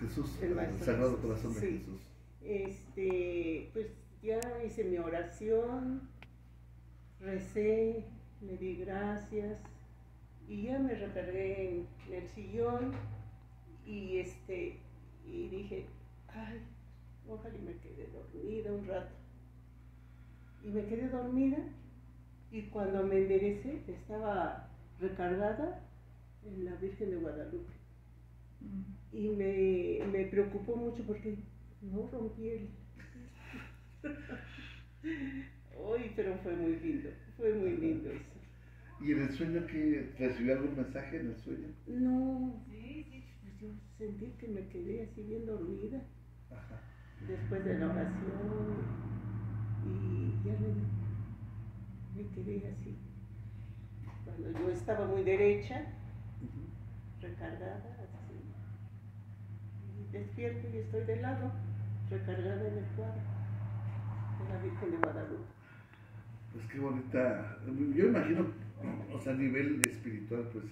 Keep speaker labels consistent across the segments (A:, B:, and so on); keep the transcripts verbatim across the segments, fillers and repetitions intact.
A: Jesús,
B: el Maestro
A: el Sagrado
B: Jesús.
A: Corazón de
B: Sí.
A: Jesús.
B: Este, pues ya hice mi oración, recé, le di gracias y ya me recargué en el sillón y este y dije, ay, ojalá y me quedé dormida un rato. Y me quedé dormida y cuando me enderecé estaba recargada en la Virgen de Guadalupe. Mm. Y me, me preocupó mucho porque no rompí el... Uy, pero fue muy lindo, fue muy lindo eso.
A: ¿Y en el sueño que recibió algún mensaje en el sueño?
B: No, pues yo sentí que me quedé así bien dormida. Ajá. Después de la oración y ya me, me quedé así. Cuando yo estaba muy derecha, uh-huh, recargada, así, y despierto y estoy de lado, recargada en el cuadro de la Virgen de Guadalupe.
A: Pues qué bonita, yo imagino, o sea, a nivel espiritual, pues.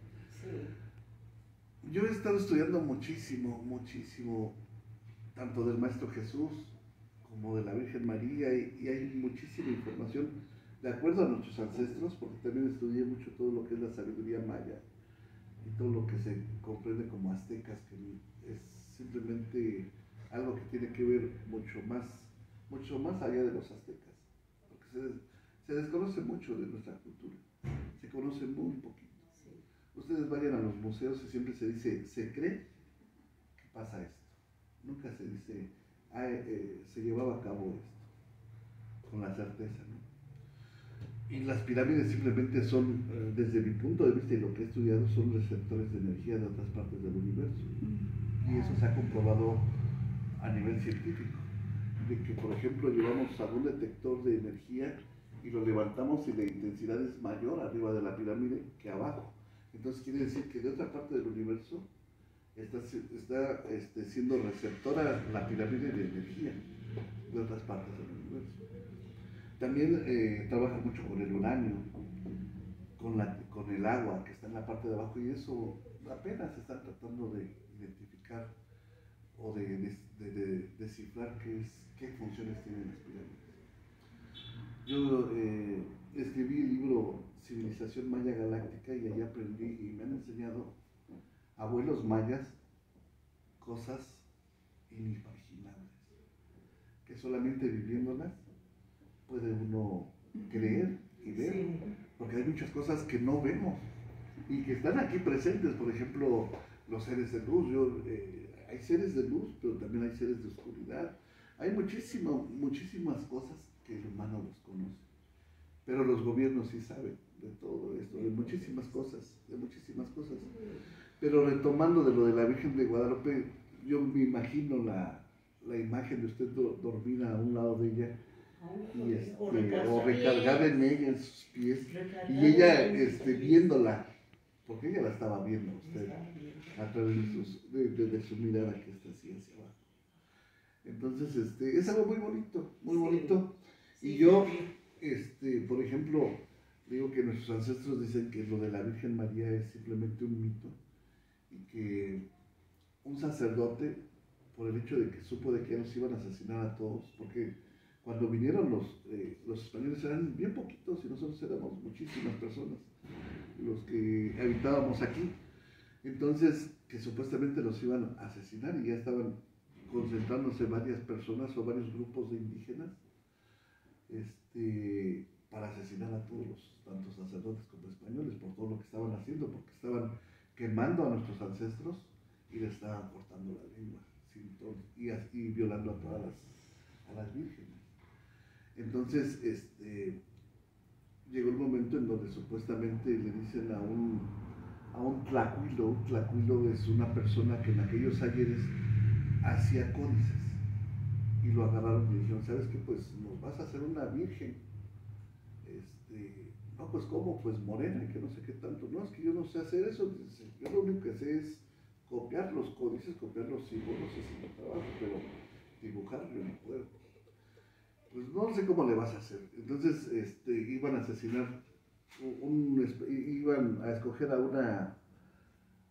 B: Sí.
A: Yo he estado estudiando muchísimo, muchísimo, tanto del Maestro Jesús como de la Virgen María, y, y hay muchísima información de acuerdo a nuestros ancestros, porque también estudié mucho todo lo que es la sabiduría maya y todo lo que se comprende como aztecas, que es simplemente algo que tiene que ver mucho más, mucho más allá de los aztecas, porque se Se desconoce mucho de nuestra cultura, se conoce muy poquito. Sí. Ustedes vayan a los museos y siempre se dice, se cree que pasa esto. Nunca se dice, ah, eh, se llevaba a cabo esto, con la certeza, ¿no? Y las pirámides simplemente son, eh, desde mi punto de vista y lo que he estudiado, son receptores de energía de otras partes del universo. Y eso se ha comprobado a nivel científico, de que, por ejemplo, llevamos algún detector de energía y lo levantamos y la intensidad es mayor arriba de la pirámide que abajo. Entonces quiere decir que de otra parte del universo está, está este, siendo receptora la pirámide de energía de otras partes del universo. También eh, trabaja mucho con el uranio, con, la, con el agua que está en la parte de abajo, y eso apenas se están tratando de identificar o de, de, de, de descifrar qué, es, qué funciones tienen las pirámides. Yo eh, escribí el libro Civilización Maya Galáctica y allí aprendí y me han enseñado abuelos mayas cosas inimaginables, que solamente viviéndolas puede uno creer y ver, sí, porque hay muchas cosas que no vemos y que están aquí presentes. Por ejemplo, los seres de luz. Yo, eh, hay seres de luz, pero también hay seres de oscuridad. Hay muchísimo, muchísimas cosas que el humano desconoce, pero los gobiernos sí saben de todo esto, de muchísimas cosas, de muchísimas cosas. Pero retomando de lo de la Virgen de Guadalupe, yo me imagino la, la imagen de usted do, dormida a un lado de ella, y este, o, o recargada en ella, en sus pies, y ella este, viéndola, porque ella la estaba viendo usted a través de, sus, de, de, de su mirada que está así hacia abajo. Entonces, este, es algo muy bonito, muy sí, bonito. Y sí, yo, este, por ejemplo, digo que nuestros ancestros dicen que lo de la Virgen María es simplemente un mito, y que un sacerdote, por el hecho de que supo de que nos iban a asesinar a todos, porque cuando vinieron los, eh, los españoles eran bien poquitos y nosotros éramos muchísimas personas los que habitábamos aquí, entonces que supuestamente nos iban a asesinar y ya estaban concentrándose varias personas o varios grupos de indígenas este, para asesinar a todos los, tanto sacerdotes como españoles, por todo lo que estaban haciendo, porque estaban quemando a nuestros ancestros y les estaban cortando la lengua y, y violando a todas las, a las vírgenes. Entonces, este, llegó el momento en donde supuestamente le dicen a un, a un tlacuilo, un tlacuilo es una persona que en aquellos ayeres hacía códices, y lo agarraron y le dijeron, ¿sabes qué? Pues nos vas a hacer una virgen. Este, no, pues ¿cómo? Pues morena, y que no sé qué tanto. No, es que yo no sé hacer eso. Dice, yo lo único que sé es copiar los códices, copiar los símbolos, ese es mi trabajo, pero dibujar yo no puedo. Pues no sé cómo le vas a hacer. Entonces este, iban a asesinar, un, un, iban a escoger a una,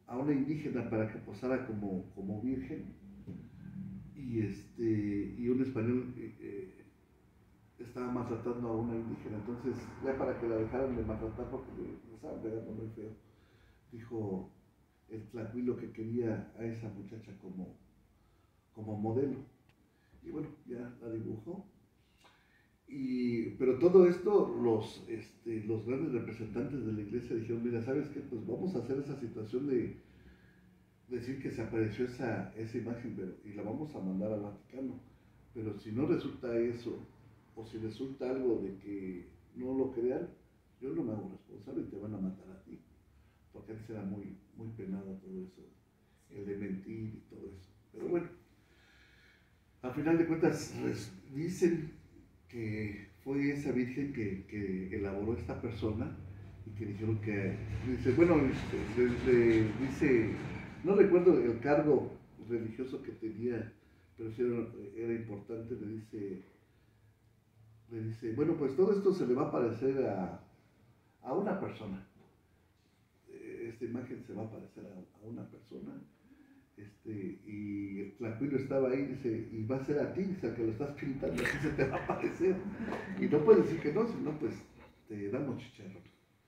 A: a una indígena para que posara como, como virgen, y, este, y un español eh, eh, estaba maltratando a una indígena. Entonces, ya para que la dejaran de maltratar porque le, le estaban pegando muy feo, dijo el tlacuilo que quería a esa muchacha como, como modelo. Y bueno, ya la dibujó. Y, pero todo esto, los, este, los grandes representantes de la iglesia dijeron, mira, ¿sabes qué? Pues vamos a hacer esa situación de decir que se apareció esa, esa imagen, pero, y la vamos a mandar al Vaticano. Pero si no resulta eso, o si resulta algo de que no lo crean, yo no me hago responsable y te van a matar a ti. Porque antes era muy, muy penado todo eso, el de mentir y todo eso. Pero bueno, al final de cuentas dicen que fue esa virgen que, que elaboró esta persona y que dijeron que, dice, bueno, desde, dice, no recuerdo el cargo religioso que tenía, pero sí era, era importante, le dice, le dice, bueno, pues todo esto se le va a parecer a, a una persona. Esta imagen se va a parecer a, a una persona. Este, y el tlacuilo estaba ahí, dice, y va a ser a ti, dice, que lo estás pintando, así se te va a aparecer. Y no puedes decir que no, sino pues te damos chicharrón.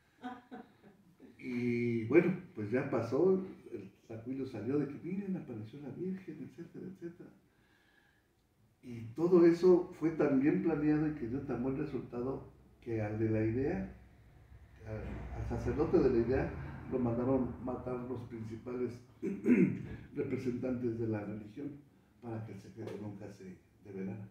A: Y bueno, pues ya pasó, el tlacuilo salió de que miren, apareció la Virgen, etcétera, etcétera. Y todo eso fue tan bien planeado y que dio tan buen resultado que al de la idea, al sacerdote de la idea, lo mandaron matar los principales representantes de la religión para que el secreto nunca se develara.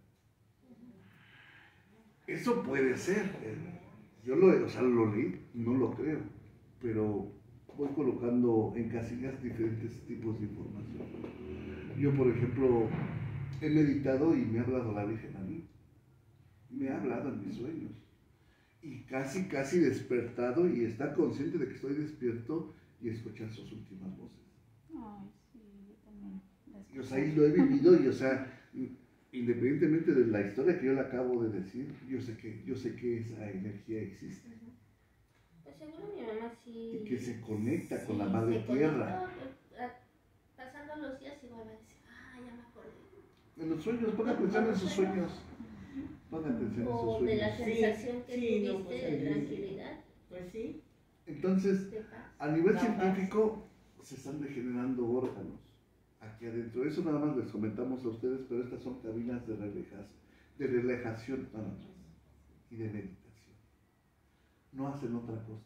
A: Eso puede ser. Yo lo, o sea, lo leí, no lo creo, pero voy colocando en casillas diferentes tipos de información. Yo, por ejemplo, he meditado y me ha hablado la Virgen a mí. Me ha hablado en mis sueños. Y casi, casi despertado y está consciente de que estoy despierto y escuchar sus últimas voces.
C: Ay, sí, yo también.
A: Y, o sea, ahí lo he vivido y, o sea, independientemente de la historia que yo le acabo de decir, yo sé que, yo sé que esa energía existe.
D: Pues seguro mi mamá sí.
A: Y que se conecta
D: sí,
A: con la madre tierra.
D: Conectó, pasando los días igual va a decir, ah, ya me acordé.
A: En los sueños, ponga atención en sus sueños. Ponga atención en sus
D: O
A: sueños.
D: de la sensación que
B: Sí, sí,
D: tuviste
B: no, pues,
D: de
B: sí.
D: tranquilidad.
B: Pues sí.
A: Entonces,
D: De paz.
A: a nivel
B: La
A: científico, se están regenerando órganos aquí adentro. Eso nada más les comentamos a ustedes, pero estas son cabinas de relajación, de relajación nada más, y de meditación. No hacen otra cosa,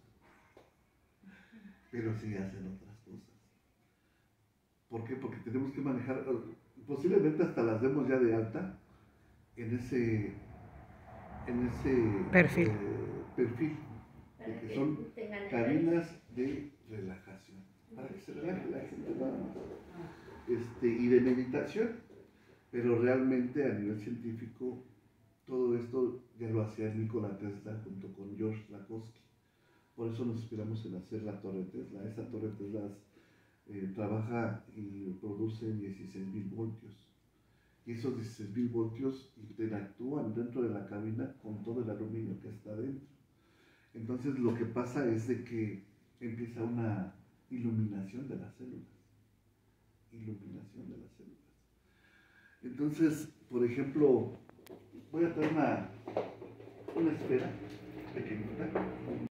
A: pero sí hacen otras cosas. ¿Por qué? Porque tenemos que manejar, posiblemente hasta las demos ya de alta en ese, en ese
C: perfil.
A: Eh, perfil, de que son cabinas de relajación, para que se relaje la gente nada más. Este, y de meditación, pero realmente a nivel científico todo esto ya lo hacía Nikola Tesla junto con George Lakhovsky. Por eso nos inspiramos en hacer la Torre Tesla. Esa Torre Tesla eh, trabaja y produce dieciséis mil voltios. Y esos dieciséis mil voltios interactúan dentro de la cabina con todo el aluminio que está dentro. Entonces lo que pasa es de que empieza una iluminación de las células. Iluminación de las células. Entonces, por ejemplo, voy a traer una, una esfera pequeñita.